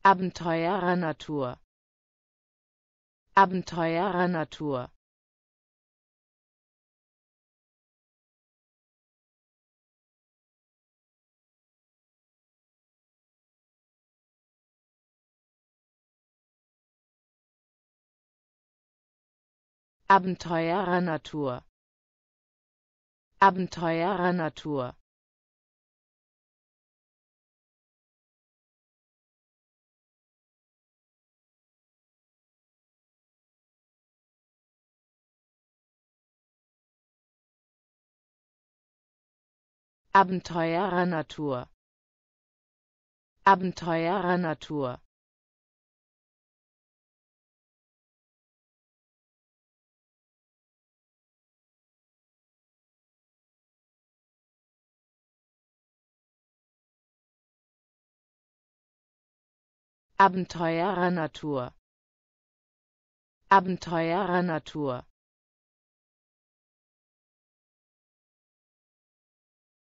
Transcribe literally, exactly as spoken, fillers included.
Abenteurer Natur. Abenteurer Natur. Abenteurer Natur. Abenteurer Natur. Abenteurer Natur. Abenteurer Natur. Abenteurer Natur. Abenteurer Natur.